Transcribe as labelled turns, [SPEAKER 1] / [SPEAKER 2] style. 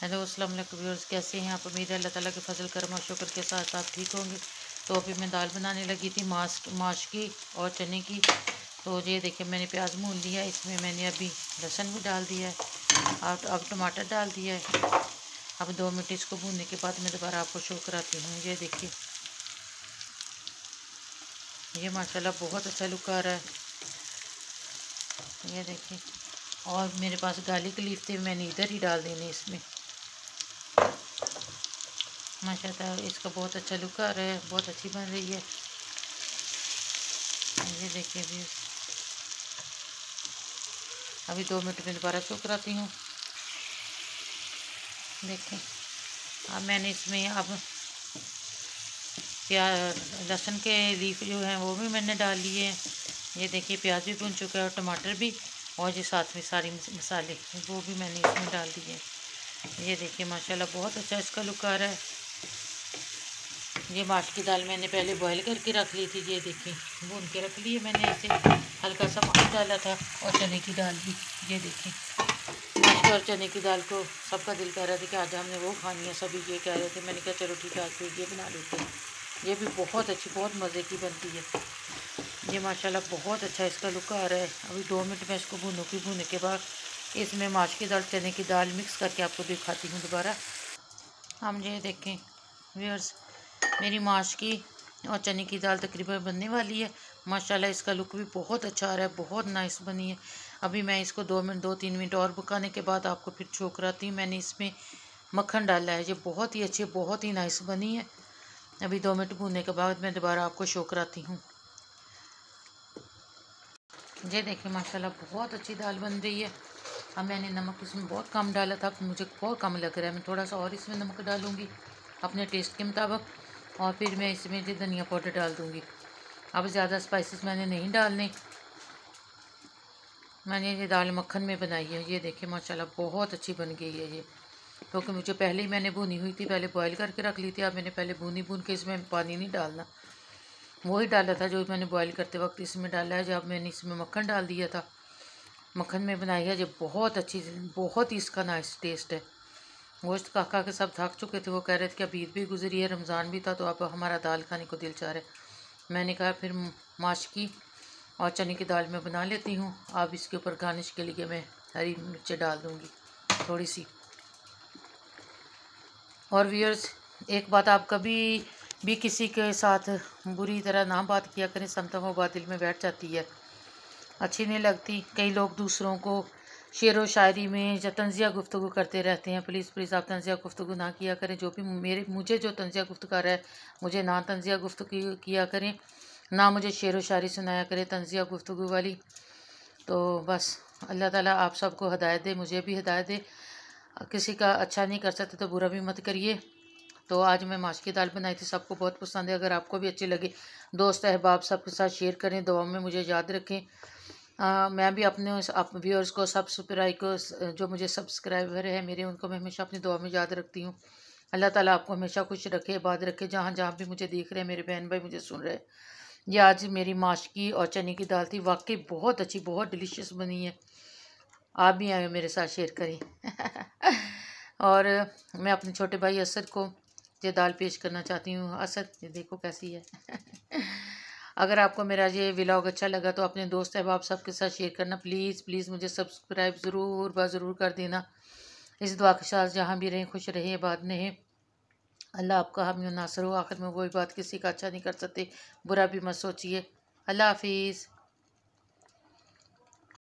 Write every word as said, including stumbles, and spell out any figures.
[SPEAKER 1] Hello अस्सलाम वालेकुम viewers, कैसे हैं आप? उम्मीद है अल्लाह ताला के फजल करम और शुक्र के साथ आप ठीक होंगे। तो अभी मैं दाल बनाने लगी थी माश माश की और चने की। तो ये देखिए मैंने प्याज भून लिया, इसमें मैंने अभी लहसुन भी डाल दिया है और अब टमाटर डाल दिया है। अब दो मिनट इसको भूनने के बाद मैं दोबारा आपको शो कराती हूँ। ये देखिए, ये माशाल्लाह बहुत अच्छा लुक आ रहा है। ये देखिए, और मेरे पास गार्लिक लीफ थे, मैंने इधर ही डाल देने इसमें। माशाल्लाह इसका बहुत अच्छा लुक आ रहा है, बहुत अच्छी बन रही है। ये देखिए भी, अभी दो मिनट में दोबारा शो कराती हूँ। देखें, अब मैंने इसमें अब प्याज लहसुन के लीफ जो हैं वो भी मैंने डाल लिए हैं। ये देखिए प्याज भी भुन चुका है और टमाटर भी, और ये साथ में सारी मसाले वो भी मैंने इसमें डाल दिए। ये देखिए माशाल्लाह बहुत अच्छा इसका लुक आ रहा है। ये माश की दाल मैंने पहले बॉईल करके रख ली थी। ये देखिए भून के रख ली है मैंने, ऐसे हल्का सा पानी डाला था। और चने की दाल भी, ये देखिए माश और चने की दाल को सबका दिल कह रहा था कि आज हमने वो खानी है, सभी ये कह रहे थे। मैंने कहा चलो ठीक है, आज फिर ये बना लेते हैं। ये भी बहुत अच्छी, बहुत मज़े की बनती है। ये माशाल्लाह बहुत अच्छा इसका लुक आ रहा है। अभी दो मिनट में इसको भूनूँगी, भूनने के बाद इसमें माश की दाल चने की दाल मिक्स करके आपको दिखाती हूँ दोबारा। हम ये देखें व्यूअर्स, मेरी माश की और चने की दाल तकरीबन बनने वाली है। माशाल्लाह इसका लुक भी बहुत अच्छा आ रहा है, बहुत नाइस बनी है। अभी मैं इसको दो मिनट दो तीन मिनट और पकाने के बाद आपको फिर शो कराती हूँ। मैंने इसमें मक्खन डाला है, ये बहुत ही अच्छी, बहुत ही नाइस बनी है। अभी दो मिनट भूनने के बाद मैं दोबारा आपको शो कराती हूँ। ये देखिए माशाल्लाह बहुत अच्छी दाल बन रही है। अब मैंने नमक इसमें बहुत कम डाला था, मुझे बहुत कम लग रहा है। मैं थोड़ा सा और इसमें नमक डालूँगी अपने टेस्ट के मुताबिक, और फिर मैं इसमें जो धनिया पाउडर डाल दूँगी। अब ज़्यादा स्पाइसेस मैंने नहीं डालने। मैंने ये दाल मक्खन में बनाई है। ये देखिए माशाल्लाह बहुत अच्छी बन गई है ये, क्योंकि मुझे पहले ही मैंने भुनी हुई थी, पहले बॉईल करके रख ली थी। अब मैंने पहले भुनी भून के इसमें पानी नहीं डालना, वही डाला था जो मैंने बॉईल करते वक्त इसमें डाला है। जब मैंने इसमें मक्खन डाल दिया था, मक्खन में बनाई है, जो बहुत अच्छी, बहुत ही इसका नाइस टेस्ट है। गोश्त खा खा के सब थक चुके थे, वो कह रहे थे कि अब ईद भी गुजरी है, रमज़ान भी था, तो अब हमारा दाल खाने को दिल चाह रहा है। मैंने कहा फिर माश की और चने की दाल में बना लेती हूँ। अब इसके ऊपर गार्निश के लिए मैं हरी मिर्चें डाल दूँगी थोड़ी सी। और व्यूअर्स, एक बात, आप कभी भी किसी के साथ बुरी तरह ना बात किया करें, समता वो बात दिल में बैठ जाती है, अच्छी नहीं लगती। कई लोग दूसरों को शेर व शायरी में या तंज़िया गुफ्तगू करते रहते हैं। प्लीज़ प्लीज़ आप तंज़िया गुफ्तगू ना किया करें। जो भी मेरे मुझे जो तंज़िया गुफ्तगू कर रहा है, मुझे ना तंज़िया गुफ्तगू किया करें, ना मुझे शेर व शायरी सुनाया करें तंज़िया गुफ्तगू वाली। तो बस अल्लाह ताला आप सबको हिदायत दे, मुझे भी हिदायत दे। किसी का अच्छा नहीं कर सकते तो बुरा भी मत करिए। तो आज मैं माश की दाल बनाई थी, सबको बहुत पसंद है। अगर आपको भी अच्छी लगे, दोस्त अहबाब सबके साथ शेयर करें, दुआ में मुझे याद रखें। आ, मैं भी अपने अप व्यूअर्स को, सब्सक्राइब को, जो मुझे सब्सक्राइबर है मेरे, उनको मैं हमेशा अपनी दुआ में याद रखती हूँ। अल्लाह ताला आपको हमेशा खुश रखे, आबाद रखे। जहाँ जहाँ भी मुझे देख रहे हैं मेरे बहन भाई, मुझे सुन रहे हैं। ये आज मेरी माश की और चने की दाल थी, वाकई बहुत अच्छी, बहुत डिलीशियस बनी है। आप भी आए मेरे साथ शेयर करें। और मैं अपने छोटे भाई असद को ये दाल पेश करना चाहती हूँ। असद, ये देखो कैसी है। अगर आपको मेरा ये व्लॉग अच्छा लगा तो अपने दोस्त अहबाब सबके साथ शेयर करना। प्लीज़ प्लीज़ मुझे सब्सक्राइब ज़रूर ब ज़रूर कर देना। इस दुआ के साथ जहाँ भी रहें खुश रहें, आबाद रहें। अल्लाह आपका हामी और नासर हो। आखिर में वही बात, किसी का अच्छा नहीं कर सकते, बुरा भी मत सोचिए। अल्लाह हाफिज़।